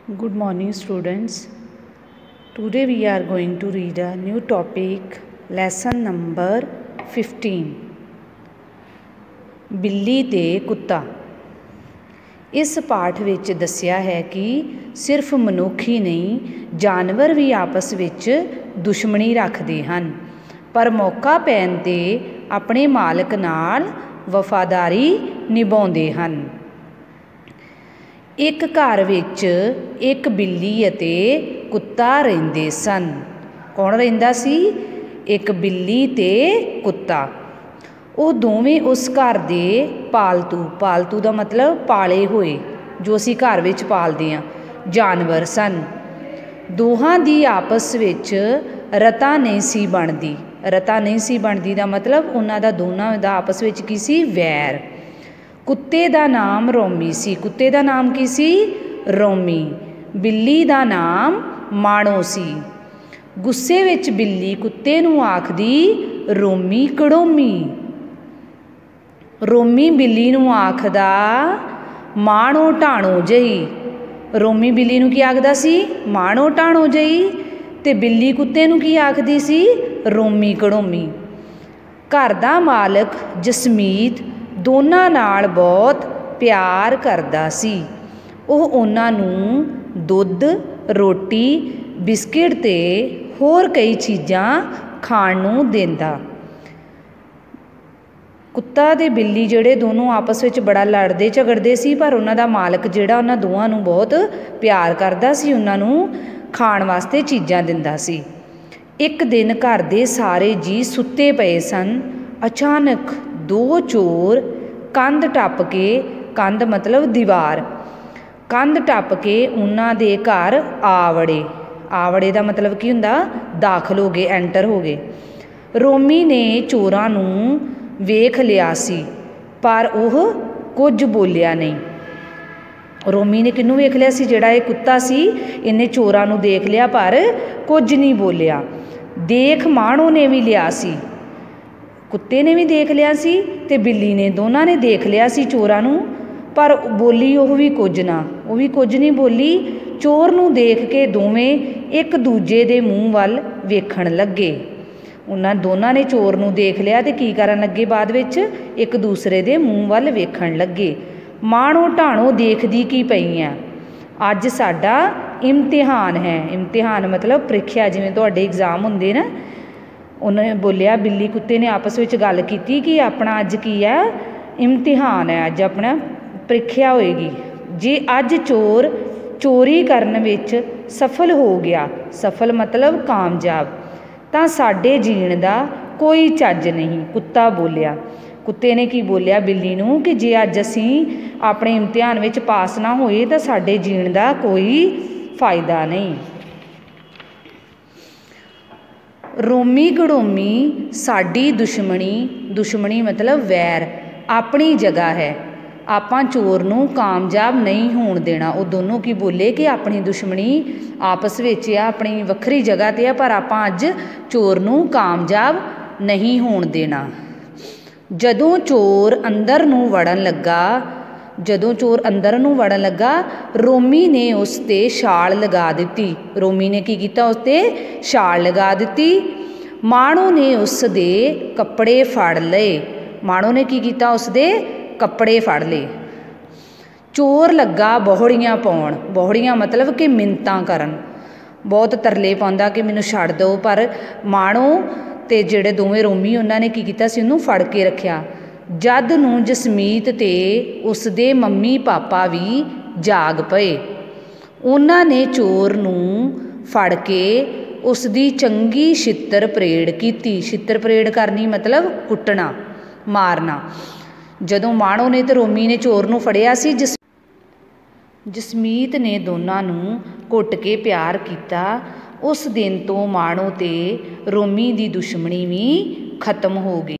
Good morning, students. Today we are going to read a new topic, lesson number 15. ਬਿੱਲੀ ਤੇ ਕੁੱਤਾ। ਇਸ ਪਾਠ ਵਿੱਚ ਦੱਸਿਆ ਹੈ ਕਿ ਸਿਰਫ ਮਨੁੱਖ ਹੀ ਨਹੀਂ, ਜਾਨਵਰ ਵੀ ਆਪਸ ਵਿੱਚ ਦੁਸ਼ਮਣੀ ਰੱਖਦੇ ਹਨ, ਪਰ ਮੌਕਾ ਪੈਣ 'ਤੇ ਆਪਣੇ ਮਾਲਕ ਨਾਲ ਵਫਾਦਾਰੀ ਨਿਭਾਉਂਦੇ ਹਨ। ਇੱਕ ਘਰ ਵਿੱਚ ਇੱਕ ਬਿੱਲੀ ਅਤੇ ਕੁੱਤਾ ਰਹਿੰਦੇ ਸਨ। ਕੌਣ ਰਹਿੰਦਾ ਸੀ? ਇੱਕ ਬਿੱਲੀ ਤੇ ਕੁੱਤਾ। ਉਹ ਦੋਵੇਂ ਉਸ ਘਰ ਦੇ ਪਾਲਤੂ ਦਾ ਮਤਲਬ ਪਾਲੇ ਹੋਏ, ਜੋ ਅਸੀਂ ਘਰ ਵਿੱਚ ਪਾਲਦੇ ਹਾਂ, ਜਾਨਵਰ ਸਨ। ਦੋਹਾਂ ਦੀ ਆਪਸ ਵਿੱਚ ਰਤਾ ਨਹੀਂ ਸੀ ਬਣਦੀ ਦਾ ਮਤਲਬ ਉਹਨਾਂ ਦਾ ਦੋਨਾਂ ਦਾ ਆਪਸ ਵਿੱਚ ਕੀ ਸੀ? ਵੈਰ। ਕੁੱਤੇ ਦਾ ਨਾਮ ਰੋਮੀ ਸੀ। ਕੁੱਤੇ ਦਾ ਨਾਮ ਕੀ ਸੀ? ਰੋਮੀ। ਬਿੱਲੀ ਦਾ ਨਾਮ ਮਾਣੋ ਸੀ। ਗੁੱਸੇ ਵਿੱਚ ਬਿੱਲੀ ਕੁੱਤੇ ਨੂੰ ਆਖਦੀ, ਰੋਮੀ ਕੜੋਮੀ। ਰੋਮੀ ਬਿੱਲੀ ਨੂੰ ਆਖਦਾ, ਮਾਣੋ ਢਾਣੋ ਜਈ। ਰੋਮੀ ਬਿੱਲੀ ਨੂੰ ਕੀ ਆਖਦਾ ਸੀ? ਮਾਣੋ ਢਾਣੋ ਜਈ। ਤੇ ਬਿੱਲੀ ਕੁੱਤੇ ਨੂੰ ਕੀ ਆਖਦੀ ਸੀ? ਰੋਮੀ ਕੜੋਮੀ। ਘਰ ਦਾ ਮਾਲਕ ਜਸਮੀਤ ਦੋਨਾਂ ਨਾਲ ਬਹੁਤ ਪਿਆਰ ਕਰਦਾ ਸੀ। ਉਹ ਉਹਨਾਂ ਨੂੰ ਦੁੱਧ, ਰੋਟੀ, ਬਿਸਕਿਟ ਤੇ ਹੋਰ ਕਈ ਚੀਜ਼ਾਂ ਖਾਣ ਨੂੰ ਦਿੰਦਾ। ਕੁੱਤਾ ਤੇ ਬਿੱਲੀ ਜਿਹੜੇ ਦੋਨੋਂ ਆਪਸ ਵਿੱਚ ਬੜਾ ਲੜਦੇ ਝਗੜਦੇ ਸੀ, ਪਰ ਉਹਨਾਂ ਦਾ ਮਾਲਕ ਜਿਹੜਾ ਉਹਨਾਂ ਦੋਵਾਂ ਨੂੰ ਬਹੁਤ ਪਿਆਰ ਕਰਦਾ ਸੀ, ਉਹਨਾਂ ਨੂੰ ਖਾਣ ਵਾਸਤੇ ਚੀਜ਼ਾਂ ਦਿੰਦਾ ਸੀ। ਇੱਕ ਦਿਨ ਘਰ ਦੇ ਸਾਰੇ ਜੀਅ ਸੁੱਤੇ ਪਏ ਸਨ। ਅਚਾਨਕ ਦੋ ਚੋਰ ਕੰਧ ਟੱਪ ਕੇ, ਕੰਧ ਮਤਲਬ ਦੀਵਾਰ, ਕੰਧ ਟੱਪ ਕੇ ਉਹਨਾਂ ਦੇ ਘਰ ਆ ਵੜੇ। ਆ ਵੜੇ ਦਾ ਮਤਲਬ ਕੀ ਹੁੰਦਾ? ਦਾਖਲ ਹੋ ਗਏ, ਐਂਟਰ ਹੋ ਗਏ। ਰੋਮੀ ਨੇ ਚੋਰਾਂ ਨੂੰ ਵੇਖ ਲਿਆ ਸੀ, ਪਰ ਉਹ ਕੁਝ ਬੋਲਿਆ ਨਹੀਂ। ਰੋਮੀ ਨੇ ਕਿਹਨੂੰ ਵੇਖ ਲਿਆ ਸੀ? ਜਿਹੜਾ ਇਹ ਕੁੱਤਾ ਸੀ, ਇਹਨੇ ਚੋਰਾਂ ਨੂੰ ਦੇਖ ਲਿਆ ਪਰ ਕੁਝ ਨਹੀਂ ਬੋਲਿਆ। ਦੇਖ ਮਾਣੋ ਨੇ ਵੀ ਲਿਆ ਸੀ, ਕੁੱਤੇ ਨੇ ਵੀ ਦੇਖ ਲਿਆ ਸੀ ਤੇ ਬਿੱਲੀ ਨੇ, ਦੋਨਾਂ ਨੇ ਦੇਖ ਲਿਆ ਸੀ ਚੋਰਾਂ ਨੂੰ, ਪਰ ਬੋਲੀ ਉਹ ਵੀ ਕੁਝ ਨਹੀਂ ਬੋਲੀ। ਚੋਰ ਨੂੰ ਦੇਖ ਕੇ ਦੋਵੇਂ ਇੱਕ ਦੂਜੇ ਦੇ ਮੂੰਹ ਵੱਲ ਵੇਖਣ ਲੱਗੇ। ਉਹਨਾਂ ਦੋਨਾਂ ਨੇ ਚੋਰ ਨੂੰ ਦੇਖ ਲਿਆ ਤੇ ਕੀ ਕਰਨ ਲੱਗੇ? ਬਾਅਦ ਵਿੱਚ ਇੱਕ ਦੂਸਰੇ ਦੇ ਮੂੰਹ ਵੱਲ ਵੇਖਣ ਲੱਗੇ। ਮਾਣੋ ਢਾਣੋ ਦੇਖਦੀ ਕੀ ਪਈ ਆ? ਅੱਜ ਸਾਡਾ ਇਮਤਿਹਾਨ ਹੈ। ਇਮਤਿਹਾਨ ਮਤਲਬ ਪ੍ਰੀਖਿਆ, ਜਿਵੇਂ ਤੁਹਾਡੇ ਇਗਜ਼ਾਮ ਹੁੰਦੇ ਨਾ। ਉਹਨੇ ਬੋਲਿਆ, ਬਿੱਲੀ ਕੁੱਤੇ ਨੇ ਆਪਸ ਵਿੱਚ ਗੱਲ ਕੀਤੀ ਕਿ ਆਪਣਾ ਅੱਜ ਕੀ ਹੈ? ਇਮਤਿਹਾਨ ਹੈ, ਅੱਜ ਆਪਣਾ ਪ੍ਰੀਖਿਆ ਹੋਏਗੀ। ਜੇ ਅੱਜ ਚੋਰ ਚੋਰੀ ਕਰਨ ਵਿੱਚ ਸਫਲ ਹੋ ਗਿਆ, ਸਫਲ ਮਤਲਬ ਕਾਮਯਾਬ, ਤਾਂ ਸਾਡੇ ਜੀਣ ਦਾ ਕੋਈ ਚੱਜ ਨਹੀਂ। ਕੁੱਤਾ ਬੋਲਿਆ। ਕੁੱਤੇ ਨੇ ਕੀ ਬੋਲਿਆ ਬਿੱਲੀ ਨੂੰ ਕਿ ਜੇ ਅੱਜ ਅਸੀਂ ਆਪਣੇ ਇਮਤਿਹਾਨ ਵਿੱਚ ਪਾਸ ਨਾ ਹੋਏ ਤਾਂ ਸਾਡੇ ਜੀਣ ਦਾ ਕੋਈ ਫਾਇਦਾ ਨਹੀਂ। ਰੋਮੀ ਕੜੋਮੀ ਸਾਡੀ ਦੁਸ਼ਮਣੀ ਮਤਲਬ ਵੈਰ ਆਪਣੀ ਜਗ੍ਹਾ ਹੈ। ਆਪਾਂ ਚੋਰ ਨੂੰ ਕਾਮਯਾਬ ਨਹੀਂ ਹੋਣ ਦੇਣਾ। ਉਹ ਦੋਨੋਂ ਕੀ ਬੋਲੇ ਕਿ ਆਪਣੀ ਦੁਸ਼ਮਣੀ ਆਪਸ ਵਿੱਚ ਆ, ਆਪਣੀ ਵੱਖਰੀ ਜਗ੍ਹਾ 'ਤੇ ਆ, ਪਰ ਆਪਾਂ ਅੱਜ ਚੋਰ ਨੂੰ ਕਾਮਯਾਬ ਨਹੀਂ ਹੋਣ ਦੇਣਾ। ਜਦੋਂ ਚੋਰ ਅੰਦਰ ਨੂੰ ਵੜਨ ਲੱਗਾ, ਰੋਮੀ ਨੇ ਉਸ 'ਤੇ ਛਾਲ ਲਗਾ ਦਿੱਤੀ। ਰੋਮੀ ਨੇ ਕੀ ਕੀਤਾ? ਉਸ 'ਤੇ ਛਾਲ ਲਗਾ ਦਿੱਤੀ। ਮਾਣੋ ਨੇ ਉਸ ਦੇ ਕੱਪੜੇ ਫੜ ਲਏ। ਮਾਣੋ ਨੇ ਕੀ ਕੀਤਾ? ਉਸ ਦੇ ਕੱਪੜੇ ਫੜ ਲਏ। ਚੋਰ ਲੱਗਾ ਬੋਹੜੀਆਂ ਪਾਉਣ। ਬੋਹੜੀਆਂ ਮਤਲਬ ਕਿ ਮਿੰਨਤਾਂ ਕਰਨ, ਬਹੁਤ ਤਰਲੇ ਪਾਉਂਦਾ ਕਿ ਮੈਨੂੰ ਛੱਡ ਦਿਓ, ਪਰ ਮਾਣੋ ਤੇ ਜਿਹੜੇ ਦੋਵੇਂ ਰੋਮੀ, ਉਹਨਾਂ ਨੇ ਕੀ ਕੀਤਾ ਸੀ? ਉਹਨੂੰ ਫੜ ਕੇ ਰੱਖਿਆ। ਜਦ ਨੂੰ ਜਸਮੀਤ ਤੇ ਉਸ ਦੇ ਮੰਮੀ ਪਾਪਾ ਵੀ ਜਾਗ ਪਏ। ਉਹਨਾਂ ਨੇ ਚੋਰ ਨੂੰ ਫੜ ਕੇ ਉਸ ਦੀ ਚੰਗੀ ਛਿੱਤਰ ਪਰੇਡ ਕੀਤੀ। ਛਿੱਤਰ ਪਰੇਡ ਕਰਨੀ ਮਤਲਬ ਕੁੱਟਣਾ, ਮਾਰਨਾ। ਜਦੋਂ ਮਾਣੋ ਨੇ ਤੇ ਰੋਮੀ ਨੇ ਚੋਰ ਨੂੰ ਫੜਿਆ ਸੀ, ਜਸਮੀਤ ਨੇ ਦੋਨਾਂ ਨੂੰ ਕੁੱਟ ਕੇ ਪਿਆਰ ਕੀਤਾ। ਉਸ ਦਿਨ ਤੋਂ ਮਾਣੋ ਤੇ ਰੋਮੀ ਦੀ ਦੁਸ਼ਮਣੀ ਵੀ ਖਤਮ ਹੋ ਗਈ।